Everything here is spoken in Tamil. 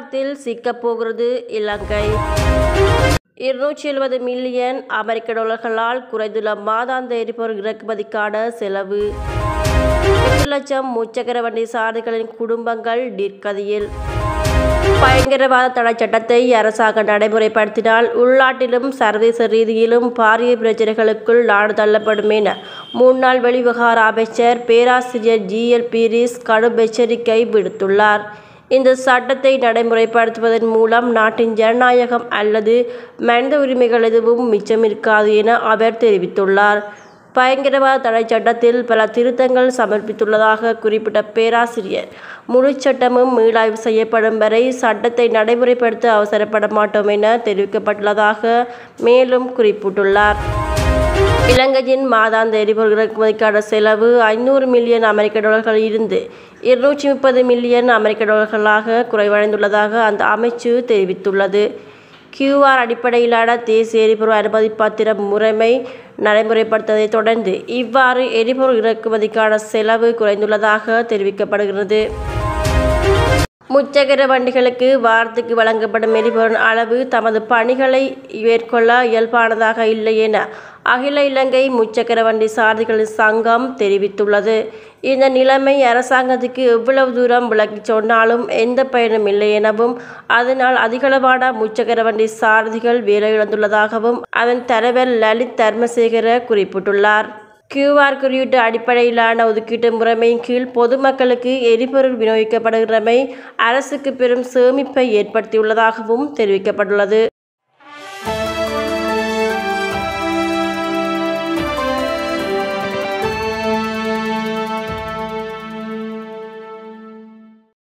விவாதத்தில் சிக்கப்போகிறது இலங்கை. 270 மில்லியன் அமெரிக்க டாலர்களால் குறைந்துள்ள மாதாந்த எரிபொருள் இறக்குமதிக்கான செலவு. 8 லட்சம் முச்சக்கர வண்டி சாரதிகளின் குடும்பங்கள் நிற்கதியில். பயங்கரவாத தடை சட்டத்தை அரசாங்கம் நடைமுறைப்படுத்தினால் உள்நாட்டிலும் சர்வதேச ரீதியிலும் பாரிய பிரச்சனைகளுக்குள் நாடு தள்ளப்படும் என முன்னாள் வெளிவிவகார அமைச்சர் பேராசிரியர் GL பீரிஸ் கடும் எச்சரிக்கை விடுத்துள்ளார். இந்த சட்டத்தை நடைமுறைப்படுத்துவதன் மூலம் நாட்டின் ஜனநாயகம் அல்லது மனித உரிமைகள் எதுவும் மிச்சமிருக்காது என அவர் தெரிவித்துள்ளார். பயங்கரவாத தடை சட்டத்தில் பல திருத்தங்கள் சமர்ப்பித்துள்ளதாக குறிப்பிட்ட பேராசிரியர், முழு சட்டமும் மீளாய்வு செய்யப்படும் வரை சட்டத்தை நடைமுறைப்படுத்த அவசரப்பட மாட்டோம் என தெரிவிக்கப்பட்டுள்ளதாக மேலும் குறிப்பிட்டுள்ளார். இலங்கையின் மாதாந்த எரிபொருள் இறக்குமதிக்கான செலவு 500 மில்லியன் அமெரிக்க டாலர்களில் இருந்து 230 மில்லியன் அமெரிக்க டாலர்களாக குறைவடைந்துள்ளதாக அந்த அமைச்சு தெரிவித்துள்ளது. QR அடிப்படையிலான தேசிய எரிபொருள் அனுமதி பத்திரம் முறைமை நடைமுறைப்படுத்ததை தொடர்ந்து இவ்வாறு எரிபொருள் இறக்குமதிக்கான செலவு குறைந்துள்ளதாக தெரிவிக்கப்படுகிறது. முச்சக்கர வண்டிகளுக்கு வாரத்துக்கு வழங்கப்படும் எரிபொருள் அளவு தமது பணிகளை மேற்கொள்ள இயல்பானதாக இல்லை என அகில இலங்கை முச்சக்கர வண்டி சாரதிகளின் சங்கம் தெரிவித்துள்ளது. இந்த நிலைமை அரசாங்கத்துக்கு எவ்வளவு தூரம் விளக்கிச் சொன்னாலும் எந்த பயனும் இல்லை எனவும், அதனால் அதிகளவான முச்சக்கர வண்டி சாரதிகள் வேலையிழந்துள்ளதாகவும் அதன் தலைவர் லலித் தர்மசேகர குறிப்பிட்டுள்ளார். QR குறியீட்டு அடிப்படையிலான ஒதுக்கீட்டு முறைமையின் கீழ் பொதுமக்களுக்கு எரிபொருள் விநியோகிக்கப்படுகிறமை அரசுக்கு பெரும் சேமிப்பை ஏற்படுத்தியுள்ளதாகவும் தெரிவிக்கப்பட்டுள்ளது.